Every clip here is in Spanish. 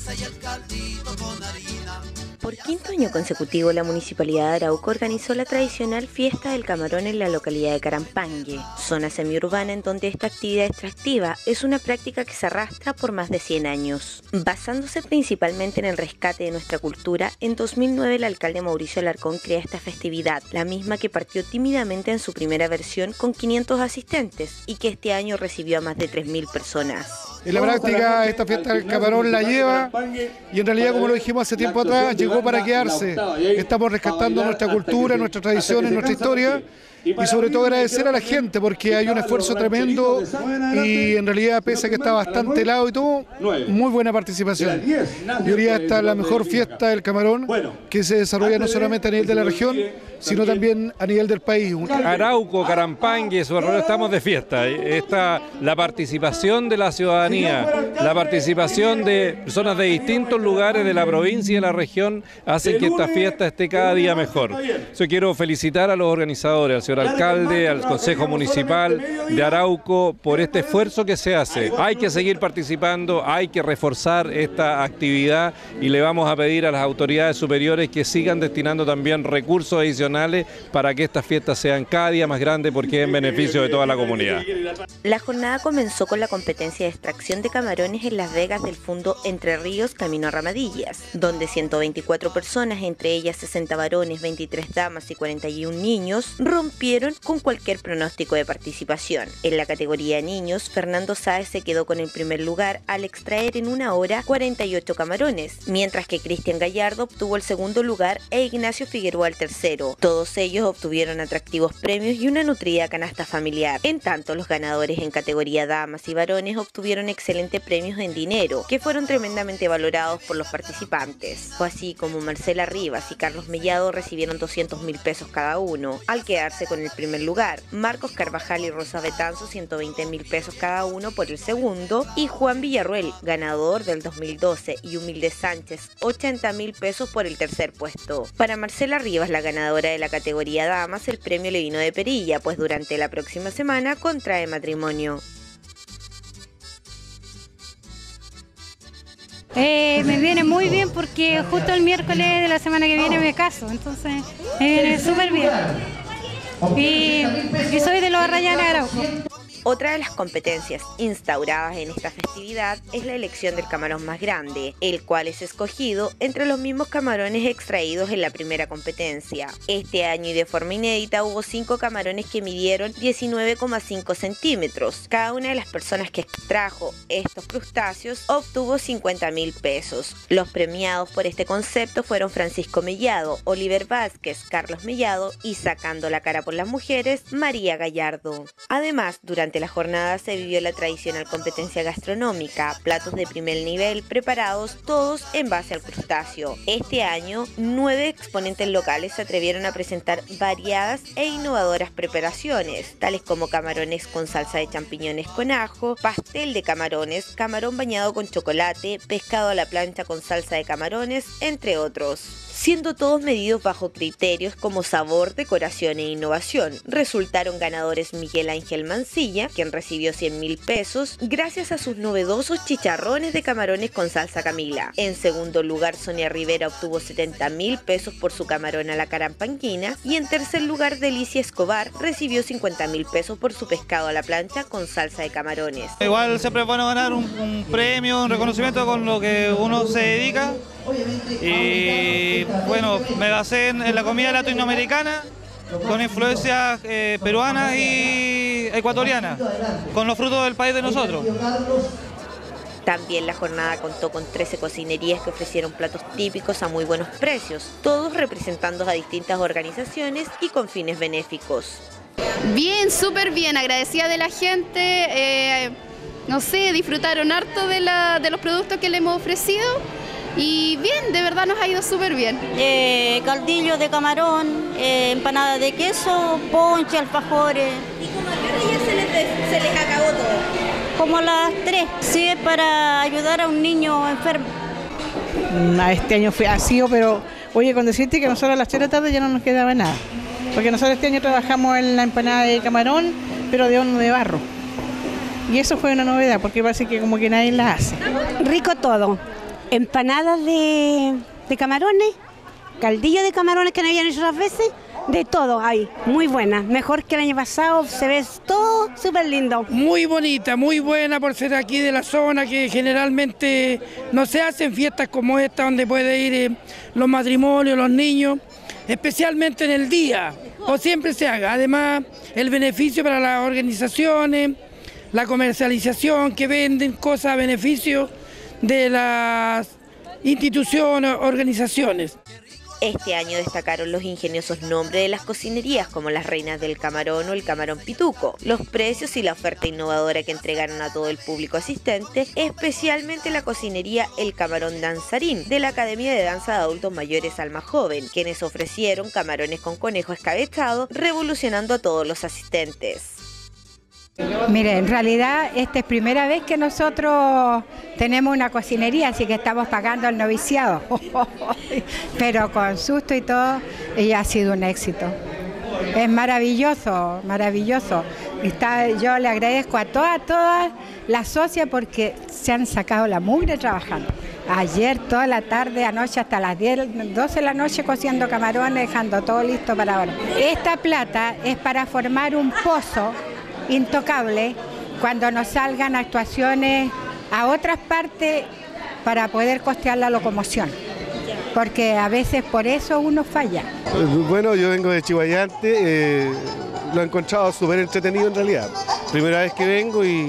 Por quinto año consecutivo, la Municipalidad de Arauco organizó la tradicional Fiesta del Camarón en la localidad de Carampangue, zona semiurbana en donde esta actividad extractiva es una práctica que se arrastra por más de 100 años. Basándose principalmente en el rescate de nuestra cultura, en 2009 el alcalde Mauricio Alarcón crea esta festividad, la misma que partió tímidamente en su primera versión con 500 asistentes y que este año recibió a más de 3.000 personas. En la práctica, esta fiesta del camarón la lleva y en realidad, como lo dijimos hace tiempo atrás, llegó para quedarse. Estamos rescatando nuestra cultura, nuestras tradiciones, nuestra historia y sobre todo agradecer a la gente porque hay un esfuerzo tremendo y en realidad, pese a que está bastante helado y todo, muy buena participación. Yo diría esta es la mejor fiesta del camarón que se desarrolla no solamente a nivel de la región, sino también a nivel del país. Arauco, Carampangue, estamos de fiesta. La participación de la ciudadanía, la participación de personas de distintos lugares de la provincia y de la región hacen que esta fiesta esté cada día mejor. Yo quiero felicitar a los organizadores, al señor alcalde, al Consejo Municipal de Arauco por este esfuerzo que se hace. Hay que seguir participando, hay que reforzar esta actividad y le vamos a pedir a las autoridades superiores que sigan destinando también recursos adicionales para que estas fiestas sean cada día más grandes porque es en beneficio de toda la comunidad. La jornada comenzó con la competencia de extracción de camarones en Las Vegas del Fundo Entre Ríos Camino a Ramadillas, donde 124 personas, entre ellas 60 varones, 23 damas y 41 niños, rompieron con cualquier pronóstico de participación. En la categoría de niños, Fernando Sáez se quedó con el primer lugar al extraer en 1 hora 48 camarones, mientras que Cristian Gallardo obtuvo el segundo lugar e Ignacio Figueroa el tercero. Todos ellos obtuvieron atractivos premios y una nutrida canasta familiar. En tanto, los ganadores en categoría damas y varones obtuvieron excelentes premios en dinero, que fueron tremendamente valorados por los participantes. Fue así como Marcela Rivas y Carlos Mellado recibieron 200.000 pesos cada uno, al quedarse con el primer lugar. Marcos Carvajal y Rosa Betanzo 120.000 pesos cada uno por el segundo, y Juan Villarruel, ganador del 2012, y Humilde Sánchez 80.000 pesos por el tercer puesto. Para Marcela Rivas, la ganadora de la categoría damas, el premio le vino de perilla, pues durante la próxima semana contrae matrimonio. Me viene muy bien porque justo el miércoles de la semana que viene me caso, entonces me viene súper bien. Y soy de los Arrayanes Arauco. Otra de las competencias instauradas en esta festividad es la elección del camarón más grande, el cual es escogido entre los mismos camarones extraídos en la primera competencia. Este año y de forma inédita hubo 5 camarones que midieron 19,5 centímetros. Cada una de las personas que extrajo estos crustáceos obtuvo 50.000 pesos. Los premiados por este concepto fueron Francisco Mellado, Oliver Vázquez, Carlos Mellado y, sacando la cara por las mujeres, María Gallardo. Además, durante la jornada se vivió la tradicional competencia gastronómica, platos de primer nivel preparados todos en base al crustáceo. Este año, 9 exponentes locales se atrevieron a presentar variadas e innovadoras preparaciones, tales como camarones con salsa de champiñones con ajo, pastel de camarones, camarón bañado con chocolate, pescado a la plancha con salsa de camarones, entre otros, siendo todos medidos bajo criterios como sabor, decoración e innovación. Resultaron ganadores Miguel Ángel Mancilla, quien recibió 100.000 pesos gracias a sus novedosos chicharrones de camarones con salsa Camila. En segundo lugar, Sonia Rivera obtuvo 70.000 pesos por su camarón a la carampanquina, y en tercer lugar, Delicia Escobar recibió 50.000 pesos por su pescado a la plancha con salsa de camarones. Igual siempre es bueno ganar un premio, un reconocimiento con lo que uno se dedica. Y bueno, me basé en la comida latinoamericana con influencias peruanas y ecuatorianas, con los frutos del país de nosotros. También la jornada contó con 13 cocinerías que ofrecieron platos típicos a muy buenos precios, todos representando a distintas organizaciones y con fines benéficos. Bien, súper bien, agradecida de la gente, no sé, disfrutaron harto de los productos que le hemos ofrecido. Y bien, de verdad nos ha ido súper bien. Caldillo de camarón, empanada de queso, ponche, alfajores. ¿Y como a qué hora ya se les acabó todo? Como a las 3. Sí, es para ayudar a un niño enfermo. Este año ha sido, pero oye, con decirte que nosotros a las 3 de la tarde ya no nos quedaba nada. Porque nosotros este año trabajamos en la empanada de camarón, pero de horno de barro. Y eso fue una novedad, porque parece que como que nadie la hace. Rico todo. empanadas de camarones, caldillo de camarones que no habían hecho otras veces, de todo hay, muy buena, mejor que el año pasado, se ve todo súper lindo. Muy bonita, muy buena por ser aquí de la zona, que generalmente no se hacen fiestas como esta donde puede ir los matrimonios, los niños, especialmente en el día, o siempre se haga. Además, el beneficio para las organizaciones, la comercialización, que venden cosas a beneficio de las instituciones, organizaciones. Este año destacaron los ingeniosos nombres de las cocinerías como las Reinas del Camarón o el Camarón Pituco, los precios y la oferta innovadora que entregaron a todo el público asistente, especialmente la cocinería El Camarón Danzarín de la Academia de Danza de Adultos Mayores Alma Joven, quienes ofrecieron camarones con conejo escabechado, revolucionando a todos los asistentes. Mire, en realidad esta es primera vez que nosotros tenemos una cocinería, así que estamos pagando el noviciado, pero con susto y todo, y ha sido un éxito. Es maravilloso, maravilloso. Yo le agradezco a todas las socias porque se han sacado la mugre trabajando. Ayer toda la tarde, anoche hasta las 10, 12 de la noche cociendo camarones, dejando todo listo para ahora. Esta plata es para formar un pozo intocable cuando nos salgan actuaciones a otras partes para poder costear la locomoción, porque a veces por eso uno falla. Bueno, yo vengo de Chihuayante, lo he encontrado súper entretenido en realidad. Primera vez que vengo y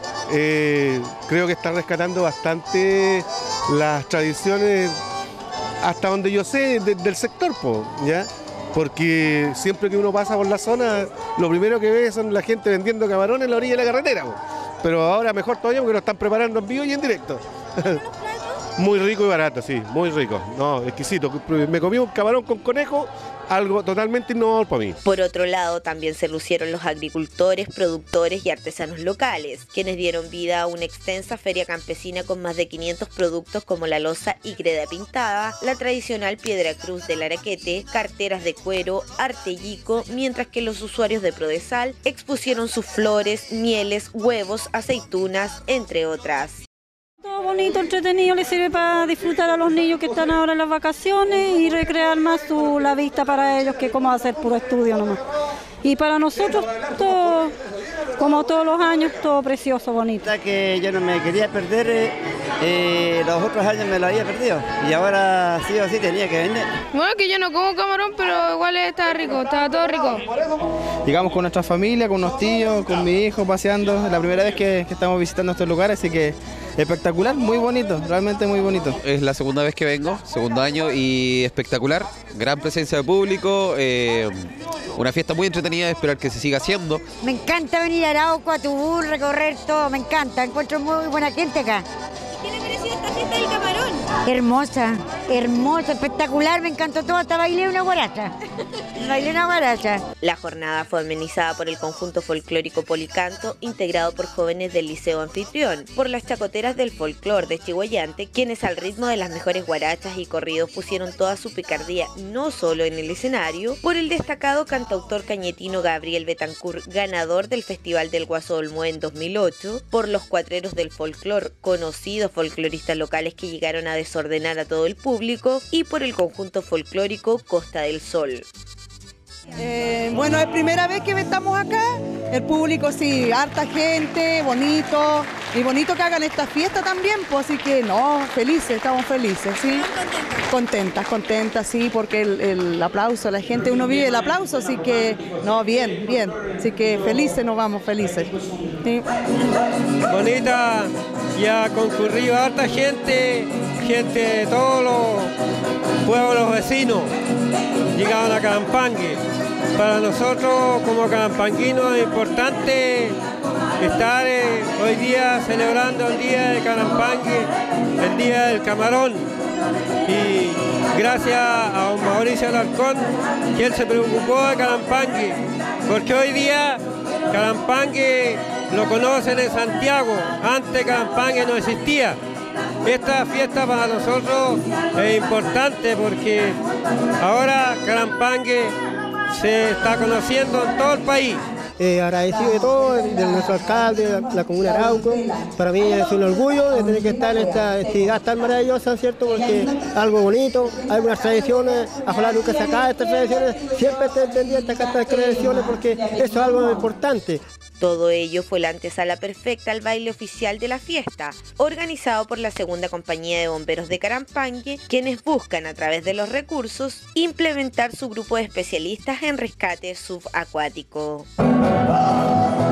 creo que está rescatando bastante las tradiciones hasta donde yo sé del sector, ¿ya? Porque siempre que uno pasa por la zona, lo primero que ve son la gente vendiendo camarones en la orilla de la carretera. Pero ahora mejor todavía porque lo están preparando en vivo y en directo. Muy rico y barato, sí, muy rico. No, exquisito. Me comí un camarón con conejo, algo totalmente innovador para mí. Por otro lado, también se lucieron los agricultores, productores y artesanos locales, quienes dieron vida a una extensa feria campesina con más de 500 productos como la loza y greda pintada, la tradicional piedra cruz del araquete, carteras de cuero, arte yico, mientras que los usuarios de Prodesal expusieron sus flores, mieles, huevos, aceitunas, entre otras. Todo bonito, entretenido, le sirve para disfrutar a los niños que están ahora en las vacaciones y recrear más la vista para ellos, que como hacer puro estudio nomás. Y para nosotros todo, como todos los años, todo precioso, bonito. Que yo no me quería perder, los otros años me lo había perdido y ahora sí o sí tenía que vender. Bueno, que yo no como camarón, pero igual estaba rico, estaba todo rico. Llegamos con nuestra familia, con unos tíos, con mi hijo paseando, es la primera vez que estamos visitando estos lugares, así que espectacular, muy bonito, realmente muy bonito. Es la segunda vez que vengo, segundo año y espectacular, gran presencia de público, una fiesta muy entretenida, esperar que se siga haciendo. Me encanta venir a Arauco, a Tubú, recorrer todo, me encanta, encuentro muy buena gente acá. ¿Qué le pareció esta fiesta del camarón? Hermosa, hermosa, espectacular, me encantó todo, hasta bailé una guaracha. Bailé una guaracha. La jornada fue amenizada por el conjunto folclórico Policanto, integrado por jóvenes del Liceo Anfitrión, por las chacoteras del folclor de Chihuayante, quienes al ritmo de las mejores guarachas y corridos pusieron toda su picardía no solo en el escenario, por el destacado cantautor cañetino Gabriel Betancourt, ganador del Festival del Guaso Olmué en 2008, por los cuatreros del folclor, conocidos folcloristas locales que llegaron a desordenar a todo el público, y por el conjunto folclórico Costa del Sol. Bueno, es primera vez que estamos acá, el público sí, harta gente, bonito, y bonito que hagan esta fiesta también, pues así que no, felices, estamos felices, ¿sí? Contentas, sí, porque el aplauso, la gente, uno vive el aplauso, así que, no, bien, así que felices nos vamos, felices. ¿Sí? Bonita, ya ha concurrido harta gente de todos los pueblos vecinos, llegaban a Calampangue. Para nosotros como calampanguinos es importante estar hoy día celebrando el Día de Calampangue, el Día del Camarón. Y gracias a don Mauricio Alarcón, que él se preocupó de Calampangue, porque hoy día Calampangue lo conocen en Santiago, antes Calampangue no existía. Esta fiesta para nosotros es importante porque ahora Calampangue se está conociendo en todo el país. agradecido de todo, de nuestro alcalde, de la comuna de Arauco. Para mí es un orgullo de tener que estar en esta actividad tan maravillosa, ¿cierto? Porque algo bonito, hay unas tradiciones, ojalá nunca se acaben estas tradiciones, siempre estén pendientes a estas tradiciones porque eso es algo importante. Todo ello fue la antesala perfecta al baile oficial de la fiesta, organizado por la Segunda Compañía de Bomberos de Carampangue, quienes buscan a través de los recursos implementar su grupo de especialistas en rescate subacuático.